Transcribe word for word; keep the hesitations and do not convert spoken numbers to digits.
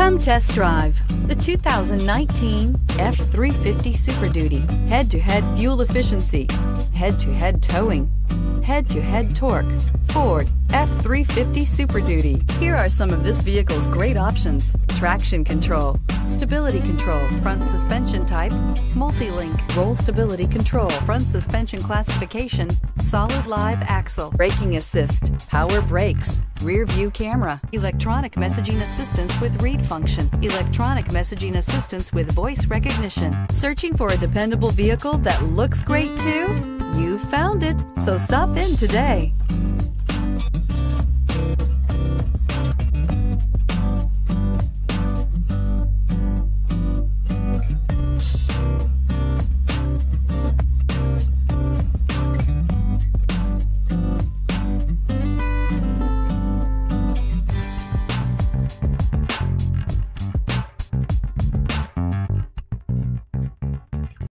Come test drive the two thousand nineteen F three fifty Super Duty. Head-to-head fuel efficiency, head-to-head towing, head-to-head torque. Ford F three fifty Super Duty. Here are some of this vehicle's great options: traction control, stability control, front suspension type, multi-link, roll stability control, front suspension classification, solid live axle, braking assist, power brakes, rear view camera, electronic messaging assistance with read function, electronic messaging assistance with voice recognition. Searching for a dependable vehicle that looks great too? You found it, so stop in today.